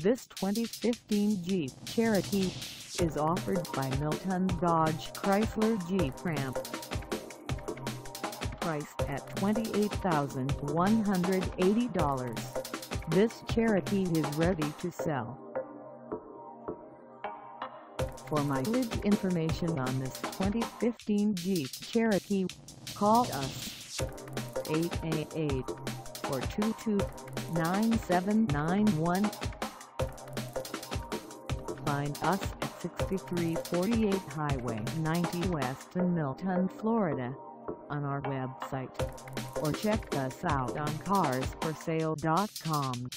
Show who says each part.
Speaker 1: This 2015 Jeep Cherokee is offered by Milton Dodge Chrysler Jeep Ram. Priced at $28,180, this Cherokee is ready to sell. For mileage information on this 2015 Jeep Cherokee, call us 888-422-9791. Find us at 6348 Highway 90 West in Milton, Florida, on our website, or check us out on carsforsale.com.